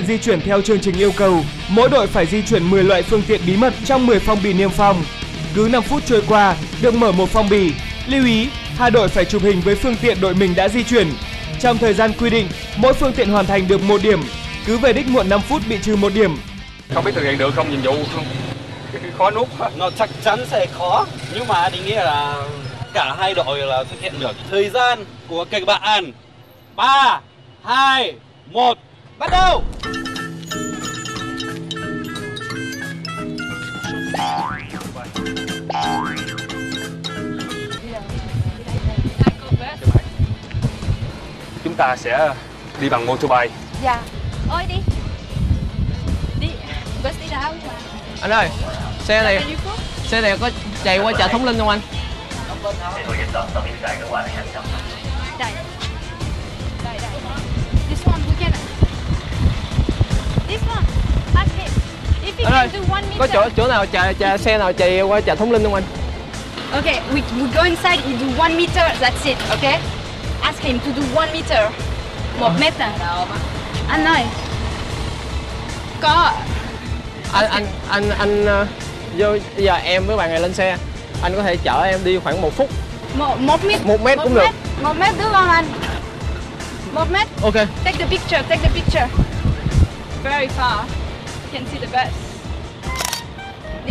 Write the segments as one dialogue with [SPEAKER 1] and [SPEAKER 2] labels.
[SPEAKER 1] di chuyển theo chương trình yêu cầu. Mỗi đội phải di chuyển 10 loại phương tiện bí mật trong 10 phong bì niêm phong. Cứ 5 phút trôi qua, được mở một phong bì. Lưu ý, hai đội phải chụp hình với phương tiện đội mình đã di chuyển. Trong thời gian quy định, mỗi phương tiện hoàn thành được 1 điểm. Cứ về đích muộn 5 phút bị trừ 1 điểm.
[SPEAKER 2] Không biết thực hiện được không nhiệm vụ không? Khó nuốt.
[SPEAKER 3] Nó chắc chắn sẽ khó, nhưng mà định nghĩa là cả hai đội là thực hiện được. Thời gian của các bạn 3, 2, 1, bắt đầu.
[SPEAKER 2] Chúng ta sẽ đi bằng motorbike.
[SPEAKER 4] Dạ. Ôi đi. Đi. Bus đi đâu?
[SPEAKER 5] Anh ơi, xe này có chạy qua chợ Thống Linh không anh?
[SPEAKER 4] Đây. Đây. This one we can. This one. Ask him. If he
[SPEAKER 5] Anh ơi,
[SPEAKER 4] can do 1 meter.
[SPEAKER 5] có chỗ nào xe nào chạy qua chợ Thống Linh không anh?
[SPEAKER 4] Okay, we go inside. You do 1 meter. That's it. Okay. Ask him to do 1 meter. 1 meter. Anh ơi. Có.
[SPEAKER 5] Anh vô bây giờ em với bạn này lên xe. Anh có thể chở em đi khoảng 1 phút.
[SPEAKER 4] 1 mét.
[SPEAKER 5] 1 mét cũng được.
[SPEAKER 4] 1 mét được không anh? 1 mét.
[SPEAKER 5] Ok.
[SPEAKER 4] Take the picture. Very far. You can see the bus. Đi.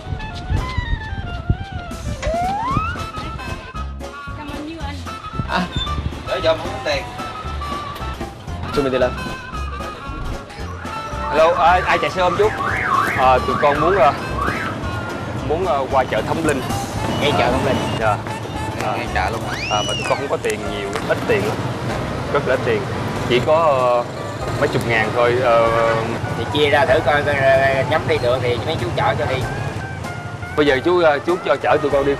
[SPEAKER 4] Cảm ơn you anh.
[SPEAKER 3] Để cho muốn tiền.
[SPEAKER 5] Cho mình đi lên.
[SPEAKER 2] Hello, ai chạy xe ôm chút? Tụi con muốn qua chợ Thống Linh.
[SPEAKER 5] Ngay chợ Thống Linh.
[SPEAKER 2] Dạ.
[SPEAKER 3] Ngay chợ luôn hả?
[SPEAKER 2] Mà tụi con không có tiền nhiều, ít tiền lắm. Rất là ít tiền. Chỉ có mấy chục ngàn thôi.
[SPEAKER 6] Thì chia ra thử coi nhắm đi được thì mấy chú chở cho đi.
[SPEAKER 2] Bây giờ chú cho chở tụi con đi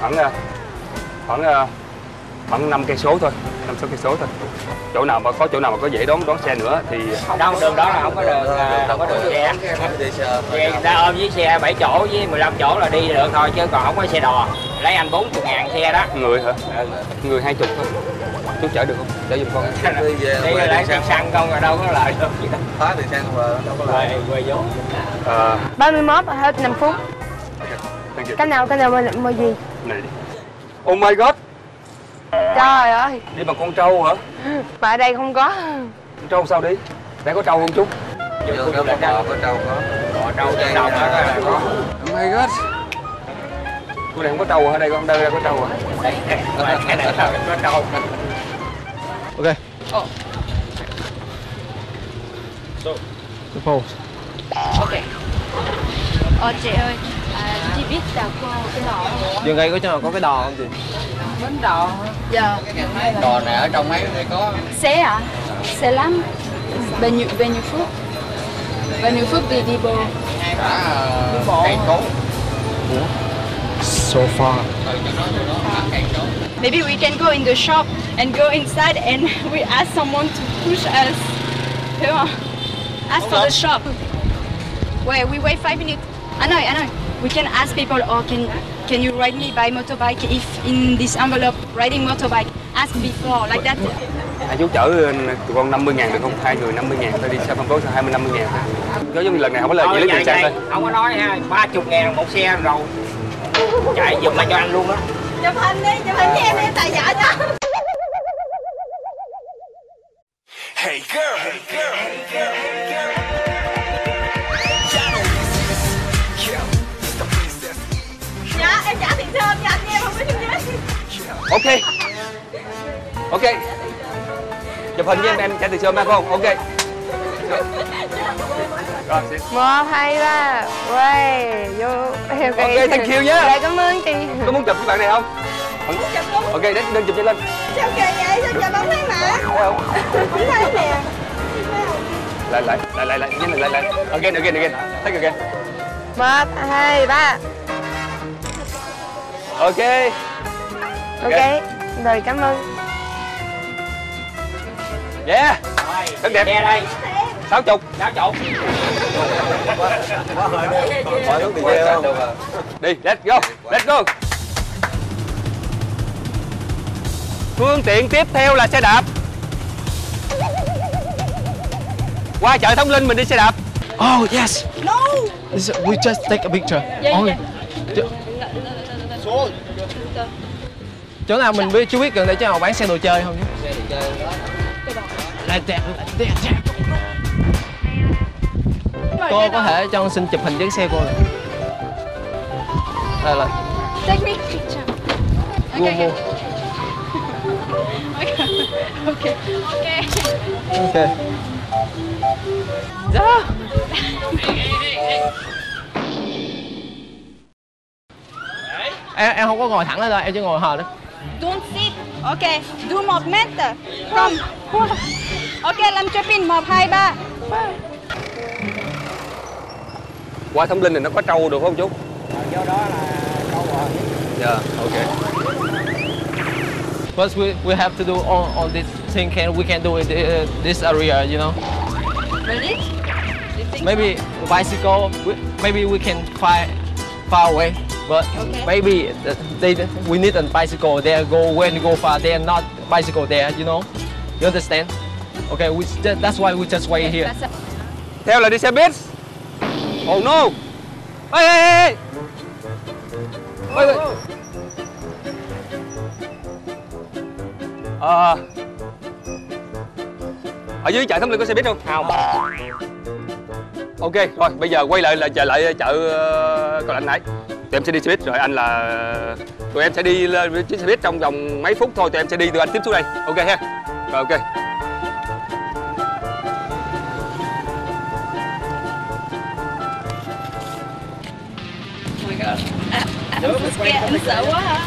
[SPEAKER 2] khoảng 5 cây số thôi, 5-6 cây số thôi. Chỗ nào mà có dễ đón xe nữa thì
[SPEAKER 6] Đâu đường đó là không có đường xe. Xe người ta ôm với xe 7 chỗ với 15 chỗ là đi được thôi chứ còn không có xe đò. Lấy anh 40.000 xe đó.
[SPEAKER 2] Người hả? Người 20 thôi. Chú chở được không? Chở giùm con.
[SPEAKER 6] Đi lấy tiền xăng không rồi đâu có lời được gì đâu.
[SPEAKER 3] Phá tiền xăng không đâu có lời.
[SPEAKER 6] Quê vốn.
[SPEAKER 4] 31 hết 5 phút. Cái nào mua gì?
[SPEAKER 2] Này đi. Oh my god.
[SPEAKER 4] Trời ơi.
[SPEAKER 2] Đi bằng con trâu hả?
[SPEAKER 4] Mà ở đây không có.
[SPEAKER 2] Con trâu sao đi? Đây có trâu không chú?
[SPEAKER 3] Vô đó có trâu có.
[SPEAKER 6] Bò trâu trên đồng đó có.
[SPEAKER 2] Oh my god. Cô này không có trâu hả? Đây có trâu hả?
[SPEAKER 6] Cái này là có trâu.
[SPEAKER 5] Ok. Pose.
[SPEAKER 4] Ok. Chị ơi, chị biết là có cái đò không?
[SPEAKER 5] Vườn cây có chỗ nào có cái đò không chị?
[SPEAKER 4] Bến đò. Dạ.
[SPEAKER 3] Đò này ở trong mấy đây có.
[SPEAKER 4] Xe à? Xe lắm. Bao nhiêu phút? Bao nhiêu phút đi bộ?
[SPEAKER 3] Đi bộ. Cây số.
[SPEAKER 5] So far.
[SPEAKER 4] Maybe we can go in the shop and go inside and we ask someone to push us. Hiểu không? Ask for the shop. Wait, we wait 5 minutes. I know. We can ask people, or can you ride me by motorbike if in this envelope riding motorbike? Ask before, like that.
[SPEAKER 2] Chú chở tụi con 50.000 được không? 2 người 50.000 thôi, đi xe phân phối 50-50.000 thôi. Có giống như lần này không có lời gì lấy tiền xăng thôi.
[SPEAKER 6] Không có nói ha, 30.000 một xe rồi. Chạy giùm lại cho anh luôn đó.
[SPEAKER 4] Chụp hình cho em tài trợ cho.
[SPEAKER 7] Hey girl, hey girl, hey girl, hey girl.
[SPEAKER 4] Dạ, em trả tiền thơm cho anh em không biết
[SPEAKER 2] Ok. Ok. Chụp hình với em trả tiền sớm phải không? Ok. Rồi, xin.
[SPEAKER 4] 1, 2, 3. Quay vô.
[SPEAKER 2] Ok, thank you nhé.
[SPEAKER 4] Dạ, cảm ơn chị.
[SPEAKER 2] Có muốn chụp với bạn này không? Ok, đến chụp cho lên.
[SPEAKER 4] Sao kìa vậy? Sao chụp bóng thấy mà?
[SPEAKER 2] Thấy không?
[SPEAKER 4] Không thấy nè.
[SPEAKER 2] Lại. Nhanh lại. Again. Take again.
[SPEAKER 4] 1, 2, 3.
[SPEAKER 2] Ok.
[SPEAKER 4] Rồi, cảm ơn.
[SPEAKER 2] Yeah. Rất đẹp.
[SPEAKER 6] Xe đây.
[SPEAKER 2] 60.
[SPEAKER 3] Hỏi đúng tiền ghê không?
[SPEAKER 2] Đi, let's go. Phương tiện tiếp theo là xe đạp. Qua chợ Thống Linh mình đi xe đạp.
[SPEAKER 5] Oh yes.
[SPEAKER 4] No.
[SPEAKER 5] We just take a picture.
[SPEAKER 4] Yeah.
[SPEAKER 5] Chỗ nào mình chưa biết gần đây, chỗ nào bán xe đồ chơi không chứ? Cô có thể cho con xin chụp hình với xe cô này. Đây là.
[SPEAKER 4] Take me picture. Okay. Okay.
[SPEAKER 5] Ok. Dạ. Em không có ngồi thẳng lên đâu, em chỉ ngồi hờ đó.
[SPEAKER 4] Don't sit. Okay. Do 1 meter. Come. Okay, làm chụp 1, 2, 3.
[SPEAKER 2] Qua Thống Linh này nó có trâu được không chú?
[SPEAKER 6] Vô đó là câu bò.
[SPEAKER 2] Dạ, ok.
[SPEAKER 5] But we have to do all this thing we can do in this area, you know.
[SPEAKER 4] Really? You think
[SPEAKER 5] Maybe bicycle. Maybe we can far away, but
[SPEAKER 4] Okay.
[SPEAKER 5] maybe we need a bicycle there. When you go far, they are not bicycle there, you know. You understand? Okay, that's why we just wait here.
[SPEAKER 4] so?
[SPEAKER 2] Theo là đi xe buýt. Oh no. Ê. Ôi. Ở dưới chợ Thống Linh có xe buýt không?
[SPEAKER 6] Không.
[SPEAKER 2] Ok, rồi bây giờ quay lại là chợ Cầu Lạnh nãy. Tụi em sẽ đi xe buýt rồi anh là tụi em sẽ đi lên chiếc xe buýt trong vòng mấy phút thôi, tụi em sẽ đi từ anh tiếp xuống đây. Ok ha. Rồi ok.
[SPEAKER 4] Oh my god. I'm so scared. Em sợ quá hả?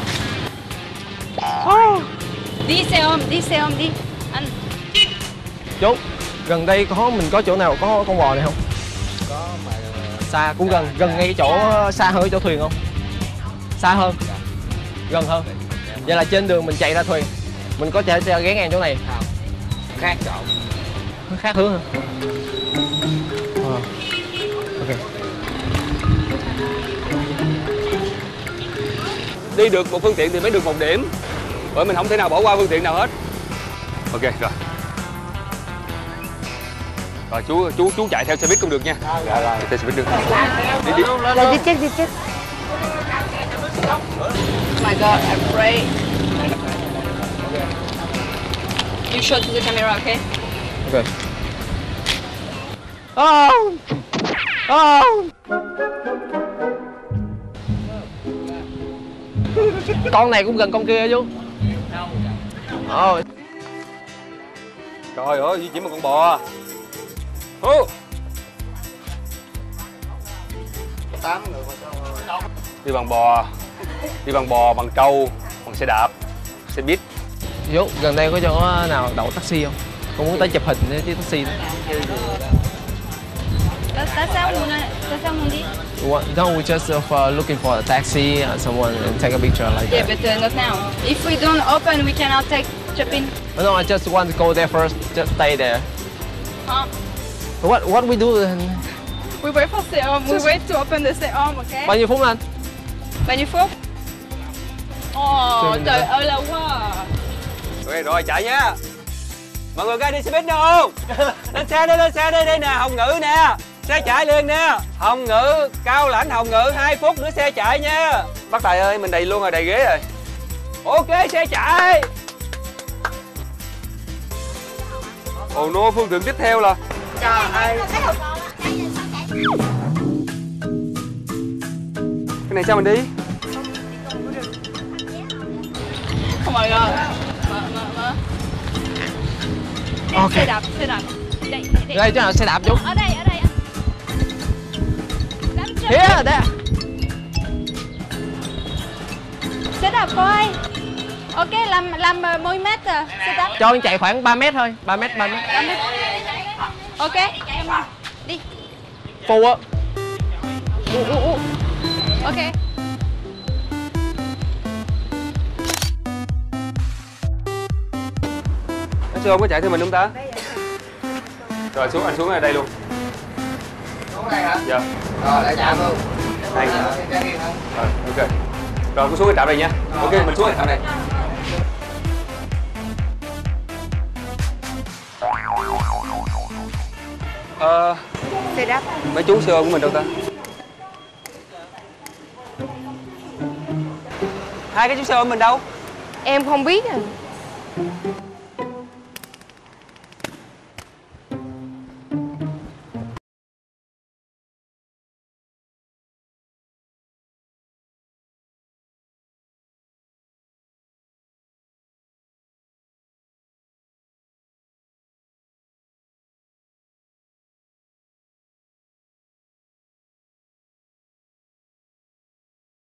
[SPEAKER 4] Đi xe ôm, đi. Anh.
[SPEAKER 5] Chú, gần đây mình có chỗ nào có con bò này không?
[SPEAKER 6] Có mà
[SPEAKER 5] Xa, cũng gần ngay chỗ xa hơn chỗ thuyền không? Xa hơn? Gần hơn? Vậy là trên đường mình chạy ra thuyền, mình có thể ghé ngang chỗ này?
[SPEAKER 6] không. Khác chỗ.
[SPEAKER 5] Khác hướng hả? Ok.
[SPEAKER 2] Đi được một phương tiện thì mới được một điểm. Bởi mình không thể nào bỏ qua phương tiện nào hết. Ok rồi. Rồi chú chạy theo xe buýt cũng được nha. Dạ rồi. Theo xe buýt được. Đi.
[SPEAKER 4] Rồi đi chết. Oh my god, I'm afraid. You show to the camera, okay?
[SPEAKER 5] Ok. Oh! Con này cũng gần con kia chú.
[SPEAKER 2] Trời ơi, chỉ một con bò. Đi bằng bò, bằng trâu, bằng xe đạp, xe buýt.
[SPEAKER 5] Chú, gần đây có chỗ nào đậu taxi không? Con muốn tới chụp hình với chiếc taxi đó.
[SPEAKER 4] Tại sao muốn đi?
[SPEAKER 5] No, we just looking for a taxi, someone and take a picture like
[SPEAKER 4] Yeah,
[SPEAKER 5] that.
[SPEAKER 4] but not now. If we don't open, we cannot take chụp-in.
[SPEAKER 5] No, I just want to go there first. Just stay there.
[SPEAKER 4] Huh?
[SPEAKER 5] What we do then?
[SPEAKER 4] We wait for xe ôm. We wait to open the xe ôm, okay?
[SPEAKER 5] Bao nhiêu phút anh?
[SPEAKER 4] Bao nhiêu phút? Trời ơi lâu quá à.
[SPEAKER 2] Ok rồi chạy nha. Mọi người ra đi xe buýt đâu không? Lên xe đây nè, Hồng Ngự nè. Xe chạy liền nè. Hồng Ngự, Cao Lãnh Hồng Ngự 2 phút nữa xe chạy nha. Bác Tài ơi, mình đầy luôn rồi, đầy ghế rồi. Ok, xe chạy. Ồ no, phương tiện tiếp theo là cái này sao mình đi?
[SPEAKER 4] Oh my god. Mở.
[SPEAKER 5] Ok.
[SPEAKER 4] Xe đạp. Đây.
[SPEAKER 5] Đây chỗ nào xe đạp chú?
[SPEAKER 4] Ở đây anh. Làm chụp.
[SPEAKER 5] Here, there.
[SPEAKER 4] Xe đạp coi. Ok, làm 10 mét à. Xe đạp.
[SPEAKER 5] Cho anh chạy khoảng 3 mét thôi. 3 mét.
[SPEAKER 4] Ok. Đi.
[SPEAKER 5] Full up.
[SPEAKER 4] Ok.
[SPEAKER 2] Anh Sư không có chạy theo mình không ta? Rồi anh xuống ở đây luôn.
[SPEAKER 6] Xuống đây hả?
[SPEAKER 2] Dạ.
[SPEAKER 6] Rồi lại chạm luôn.
[SPEAKER 2] Đây. Rồi, ok. Rồi cứ xuống cái trạm này nha. Ok, mình xuống cái trạm này.
[SPEAKER 4] Xe đạp.
[SPEAKER 2] mấy chú xe ôm của mình đâu ta? Hai cái chú xe ôm mình đâu?
[SPEAKER 4] Em không biết à.